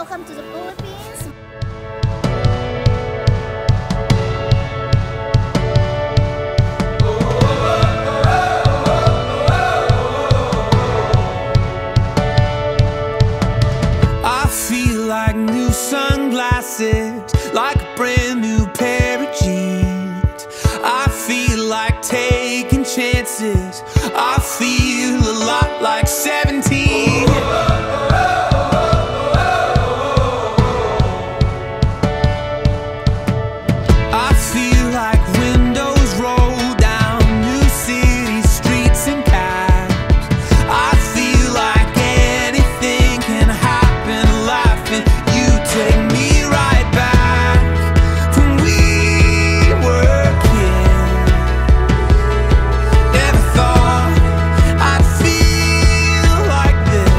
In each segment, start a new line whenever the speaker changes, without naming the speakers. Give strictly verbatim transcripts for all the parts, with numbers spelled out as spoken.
welcome to the Philippines.
I feel like new sunglasses, like a brand new pair of jeans. I feel like taking chances. I feel a lot like seventeen. I feel like windows roll down new city streets and cabs. I feel like anything can happen, laughing. You take me right back when we were kids. Never thought I'd feel like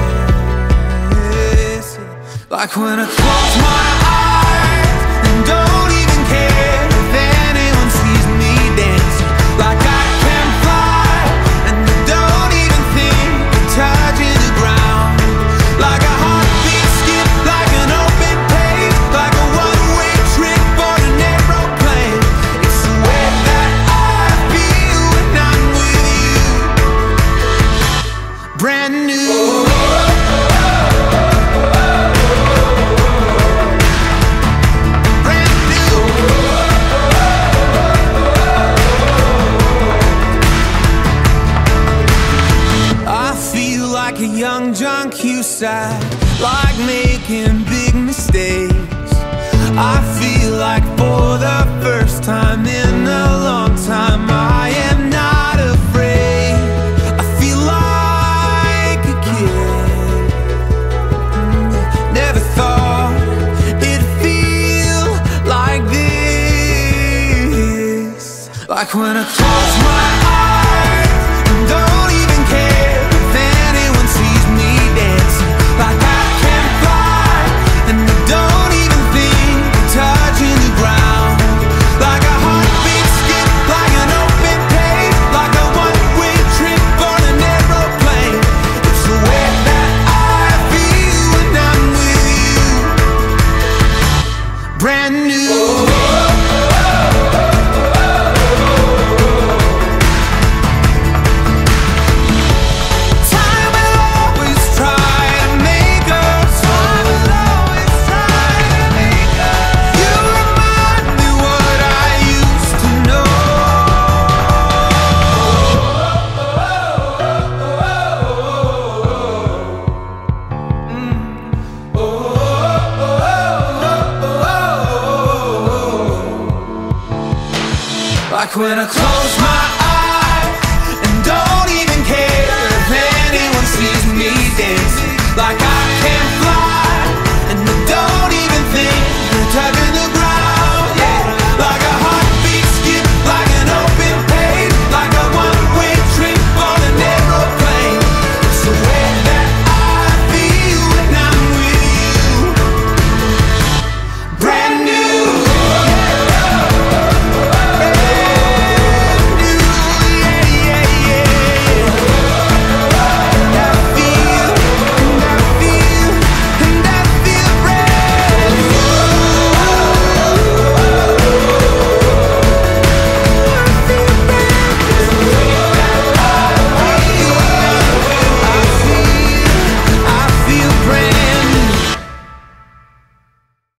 this. Like when I close my eyes and don't even care if anyone sees me dancing. Like I can fly and I don't even think of touching the ground. Like a heartbeat skip, like an open page, like a one-way trip on an aeroplane. It's the way that I feel when I'm with you. Brand new. Like a young John Cusack, like making big mistakes. I feel like for the first time in a long time I am not afraid. I feel like a kid. Never thought it'd feel like this. Like when I close my eyes and don't even care if anyone sees me dancing. Like I can fly and I don't even think of touching the ground. Like a heartbeat skip, like an open page, like a one-way trip on an aeroplane. It's the way that I feel when I'm with you. Brand new. Like when I close my